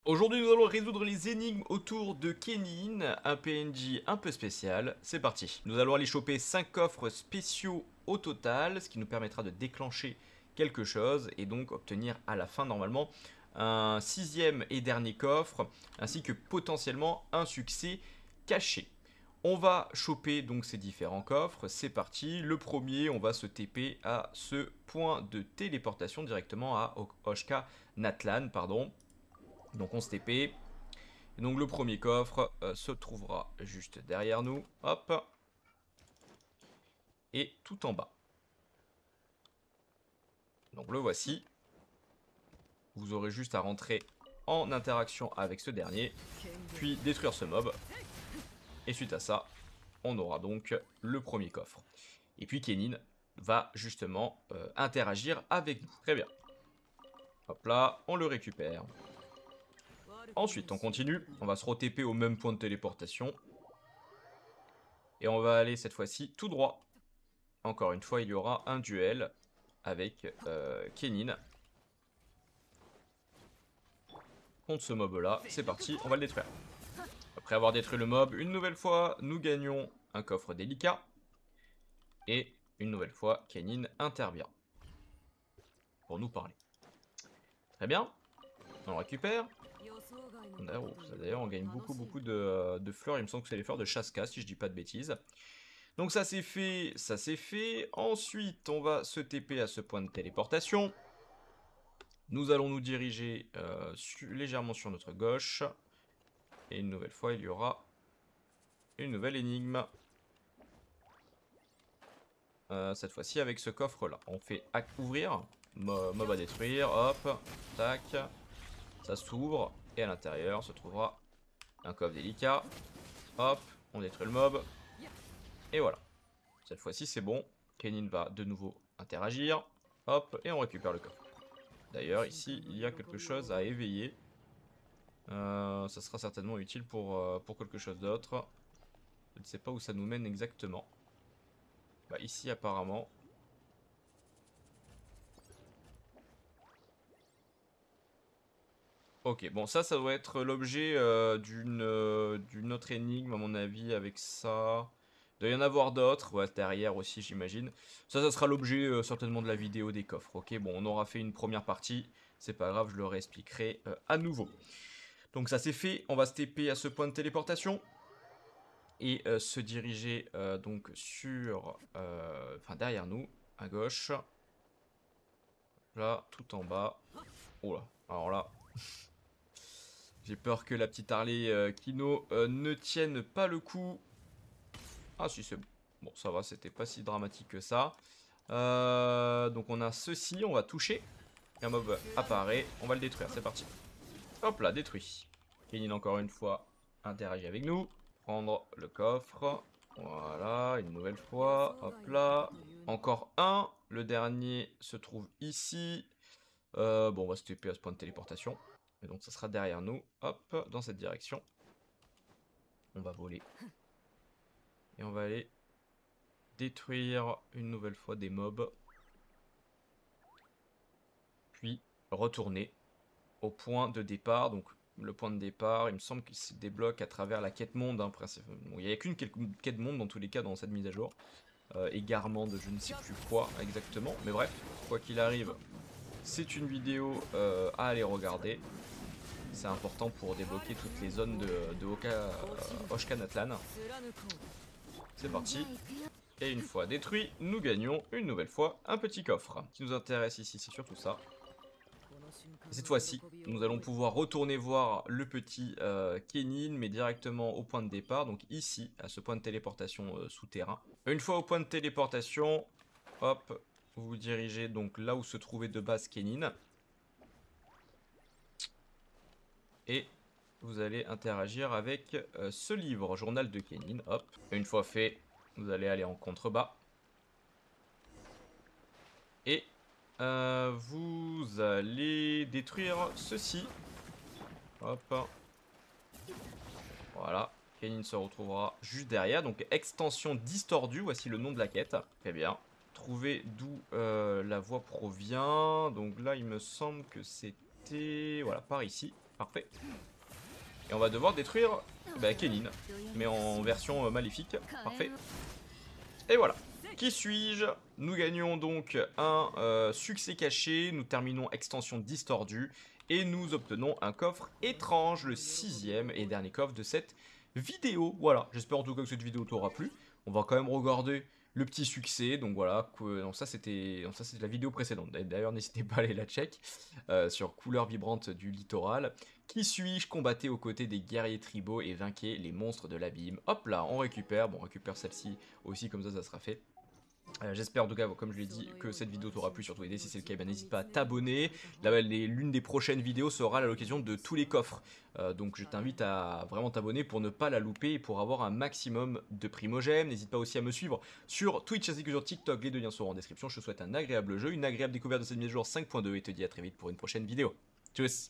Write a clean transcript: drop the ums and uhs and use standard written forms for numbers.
Aujourd'hui, nous allons résoudre les énigmes autour de Kenin, un PNJ un peu spécial. C'est parti. Nous allons aller choper 5 coffres spéciaux au total, ce qui nous permettra de déclencher quelque chose et donc obtenir à la fin normalement un sixième et dernier coffre, ainsi que potentiellement un succès caché. On va choper donc ces différents coffres, c'est parti. Le premier, on va se TP à ce point de téléportation directement à Oshka Natlan, pardon. Donc on se TP. Et donc le premier coffre se trouvera juste derrière nous. Hop. Et tout en bas. Donc le voici. Vous aurez juste à rentrer en interaction avec ce dernier. Puis détruire ce mob. Et suite à ça, on aura donc le premier coffre. Et puis Kenin va justement interagir avec nous. Très bien. Hop là, on le récupère. Ensuite, on continue. On va se re-TP au même point de téléportation. Et on va aller cette fois-ci tout droit. Encore une fois, il y aura un duel avec Kenin contre ce mob là. C'est parti, on va le détruire. Après avoir détruit le mob, une nouvelle fois, nous gagnons un coffre délicat. Et une nouvelle fois, Kenin intervient pour nous parler. Très bien, on le récupère. D'ailleurs, on gagne beaucoup de fleurs. Il me semble que c'est les fleurs de Chaska, si je dis pas de bêtises. Donc ça c'est fait, ça c'est fait. Ensuite, on va se TP à ce point de téléportation. Nous allons nous diriger légèrement sur notre gauche. Et une nouvelle fois, il y aura une nouvelle énigme. Cette fois-ci avec ce coffre-là. On fait ouvrir, mob à détruire, hop, tac. Ça s'ouvre, et à l'intérieur se trouvera un coffre délicat. Hop, on détruit le mob. Et voilà. Cette fois-ci, c'est bon. Kenin va de nouveau interagir. Hop, et on récupère le coffre. D'ailleurs, ici, il y a quelque chose à éveiller. Ça sera certainement utile pour quelque chose d'autre. Je ne sais pas où ça nous mène exactement. Bah ici apparemment. Ok, bon ça doit être l'objet d'une autre énigme à mon avis avec ça. Il doit y en avoir d'autres, ouais, derrière aussi j'imagine. Ça sera l'objet certainement de la vidéo des coffres. Ok, bon on aura fait une première partie. C'est pas grave, je le réexpliquerai à nouveau. Donc ça c'est fait, on va se TP à ce point de téléportation. Et se diriger donc sur, enfin derrière nous, à gauche, là, tout en bas. Oh là, alors là, j'ai peur que la petite Harley Kino ne tienne pas le coup. Ah si c'est bon, bon ça va, c'était pas si dramatique que ça. Donc on a ceci, on va toucher, un mob apparaît, on va le détruire, c'est parti. Hop là, détruit. Kenin encore une fois interagit avec nous. Prendre le coffre. Voilà, une nouvelle fois. Hop là. Encore un. Le dernier se trouve ici. Bon, on va se TP à ce point de téléportation. Et donc ça sera derrière nous. Hop, dans cette direction. On va voler. Et on va aller détruire une nouvelle fois des mobs. Puis retourner au point de départ. Donc le point de départ, il me semble qu'il se débloque à travers la quête monde. Hein, bon, il n'y a qu'une quête monde dans tous les cas dans cette mise à jour. Égarement de je ne sais plus quoi exactement. Mais bref, quoi qu'il arrive, c'est une vidéo à aller regarder. C'est important pour débloquer toutes les zones de Oshka Natlan. C'est parti. Et une fois détruit, nous gagnons une nouvelle fois un petit coffre. Ce qui nous intéresse ici, c'est surtout ça. Cette fois-ci, nous allons pouvoir retourner voir le petit Kenin, mais directement au point de départ, donc ici, à ce point de téléportation souterrain. Une fois au point de téléportation, hop, vous vous dirigez donc là où se trouvait de base Kenin. Et vous allez interagir avec ce livre, Journal de Kenin, hop. Une fois fait, vous allez aller en contrebas. Et vous allez détruire ceci. Hop. Voilà. Kenin se retrouvera juste derrière. Donc extension distordue, voici le nom de la quête. Très bien. Trouver d'où la voix provient. Donc là, il me semble que c'était... Voilà, par ici. Parfait. Et on va devoir détruire Kenin, mais en version maléfique. Parfait. Et voilà. Qui suis-je? Nous gagnons donc un succès caché, nous terminons extension distordue, et nous obtenons un coffre étrange, le 6e et dernier coffre de cette vidéo. Voilà, j'espère en tout cas que cette vidéo t'aura plu. On va quand même regarder le petit succès, donc voilà, donc ça c'était la vidéo précédente. D'ailleurs n'hésitez pas à aller la check, sur couleur vibrante du littoral. Qui suis-je? Combattez aux côtés des guerriers tribaux et vainquez les monstres de l'abîme. Hop là, on récupère, bon on récupère celle-ci aussi, comme ça sera fait. J'espère en tout cas, comme je l'ai dit, que cette vidéo t'aura plu, surtout aidé. Si c'est le cas, n'hésite pas à t'abonner. Là, l'une des prochaines vidéos sera à l'occasion de tous les coffres. Donc je t'invite à vraiment t'abonner pour ne pas la louper et pour avoir un maximum de primogèmes. N'hésite pas aussi à me suivre sur Twitch ainsi que sur TikTok. Les deux liens seront en description. Je te souhaite un agréable jeu, une agréable découverte de cette mise à jour 5.2 et te dis à très vite pour une prochaine vidéo. Tchuss!